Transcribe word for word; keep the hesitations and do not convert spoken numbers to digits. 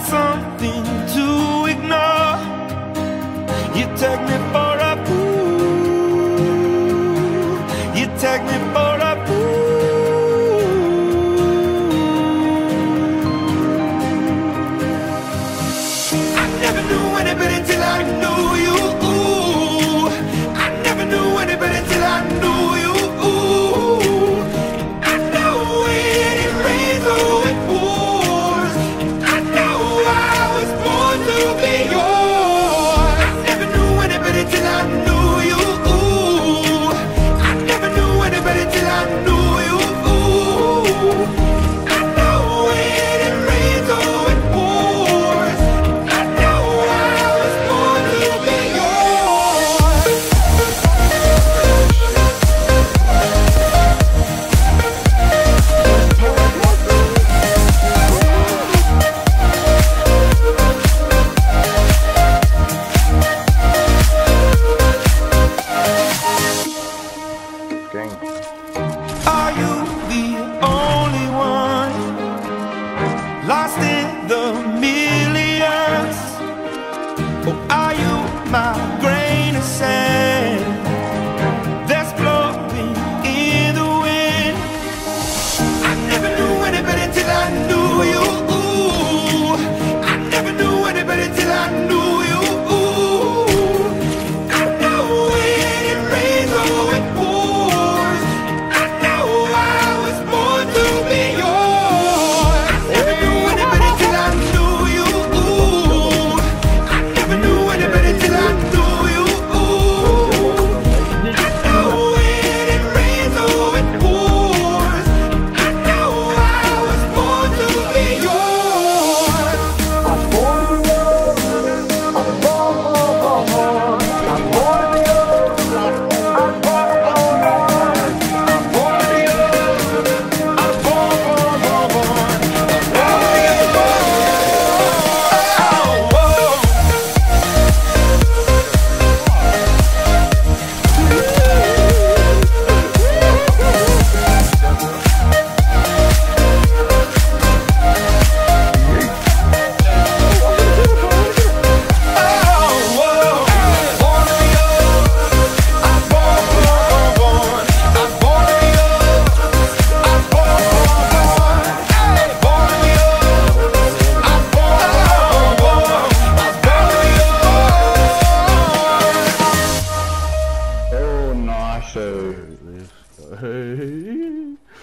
something to ignore. You take me for a fool. You take me for a fool. I never knew any better till I knew you. I never knew any better till I knew you. I know when it rains or it pours. I know I was born to be yours. I never knew any better till I knew you. I never knew any better till I knew you. I know when it rains or it pours. I know I was born to be yours. Are you the only one lost in the millions? Or are you my grain of sand that's blowing in the wind? I never knew any better till I knew you. I never knew any better till I knew you. I know when it rains or it pours. I know I was born to be yours. I never knew any better till I knew you. I never knew any better till I knew you. I know when it rains or it pours. I know I was born to be yours. I'm born to love. I'm born, born, born. I'm born to love. I'm born, born, born. I'm born to love. I'm born, born, born, born. I'm born to love. Oh, oh. Oh, nossa.